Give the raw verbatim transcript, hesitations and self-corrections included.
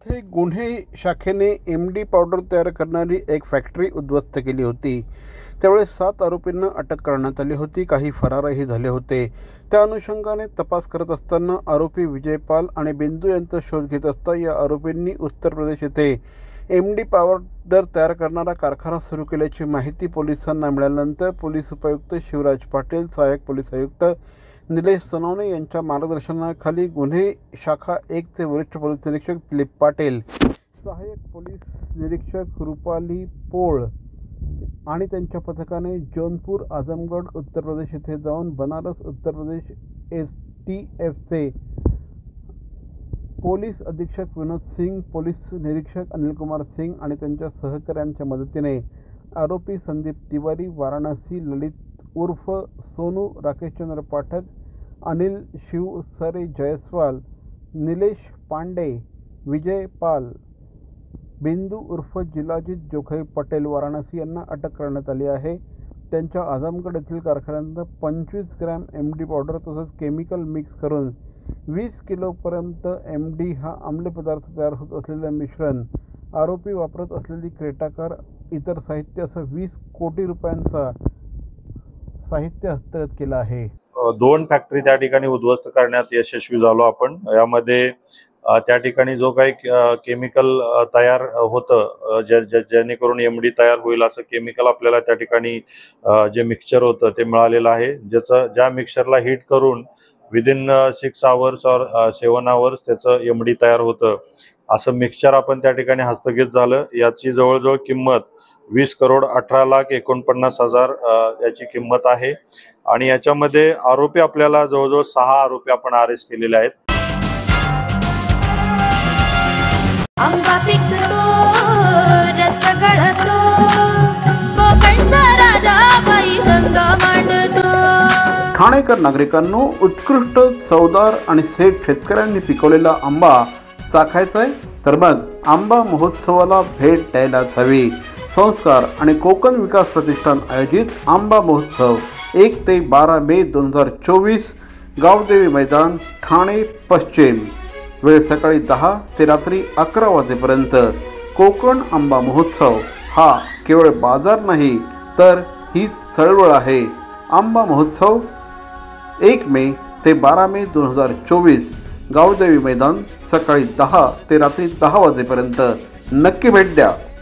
येथे गुन्हे शाखेने एम डी पावडर तयार करणारी एक फॅक्टरी उद्ध्वस्त केली होती। त्यावेळी सात आरोपींना अटक करण्यात आली होती, काही फरारही झाले होते। त्या अनुषंगाने तपास करत असताना आरोपी विजय पाल आणि बिंदू यांचा शोध घेत असता या आरोपींनी उत्तर प्रदेश येथे एम डी पावडर तयार करणारा कारखाना सुरू केल्याची माहिती पोलिसांना मिळाल्यानंतर पोलीस उपायुक्त शिवराज पाटील, सहाय्यक पोलीस आयुक्त निलेश सोनवणे यांच्या मार्गदर्शनाखाली गुन्हे शाखा एक चे वरिष्ठ पोलीस निरीक्षक दिलीप पाटील, सहाय्यक पोलीस निरीक्षक रुपाली पोळ आणि त्यांच्या पथकाने जौनपुर, आजमगढ़ उत्तर प्रदेश येथे जाऊन बनारस उत्तर प्रदेश एस टी एफचे पोलीस अधीक्षक विनोद सिंग, पोलीस निरीक्षक अनिल कुमार सिंग आणि त्यांच्या सहकाऱ्यांच्या मदतीने आरोपी संदीप तिवारी, वाराणसी ललित उर्फ सोनू, राकेशचंद्र पाठक, अनिल शिव सरे जयस्वाल, निलेश पांडे, विजय पाल, बिंदू उर्फ जिलाजीत जोखाई पटेल वाराणसी यांना अटक करण्यात आली आहे। त्यांच्या आजमगढ़ येथील कारखान्यात पंचवीस ग्रॅम एम डी पावडर तसंच केमिकल मिक्स करून वीस किलोपर्यंत एम डी हा अंमली पदार्थ तयार होत असलेले मिश्रण, आरोपी वापरत असलेली क्रेटा कार, इतर साहित्य असं वीस कोटी रुपयांचा साहित्य हस्तगत केलं आहे। दोन फॅक्टरी त्या ठिकाणी उद्ध्वस्त करण्यात यशस्वी झालो आपण। यामध्ये त्या ठिकाणी जो काही केमिकल तयार होतं, जेणेकरून एमडी तयार होईल असं केमिकल आपल्याला त्या ठिकाणी जे मिक्सचर होतं ते मिळालेलं आहे, ज्याचं ज्या मिक्सचरला हीट करून विदिन सिक्स आवर्स और सेवन आवर्स त्याचं एमडी तयार होतं असं मिक्सचर आपण त्या ठिकाणी हस्तगत झालं। याची जवळजवळ किंमत वीस करोड अठरा लाख एकोणपन्नास हजार याची किंमत आहे आणि याच्यामध्ये आरोपी आपल्याला जवळजवळ सहा आरोपी आपण अरेस्ट केलेले आहेत। आंबा पिकतो रस गळतो, कोकणचा राजा बाई गंगा मांडतो। ठाणेकर नागरिकांनो, उत्कृष्ट चवदार आणि सेठ शेतकऱ्यांनी पिकवलेला आंबा चाखायचा आहे तर मग आंबा महोत्सवाला भेट द्यायलाच हवी। संस्कार आणि कोकण विकास प्रतिष्ठान आयोजित आंबा महोत्सव एक ते बारा मे दोन हजार चोवीस, गावदेवी मैदान, ठाणे पश्चिम। वेळ सकाळी दहा ते रात्री अकरा वाजेपर्यंत। कोकण आंबा महोत्सव हा केवळ बाजार नाही तर ही चळवळ आहे। आंबा महोत्सव एक मे ते बारा मे दोन हजार चोवीस, गावदेवी मैदान, सकाळी दहा ते रात्री दहा वाजेपर्यंत। नक्की भेट द्या।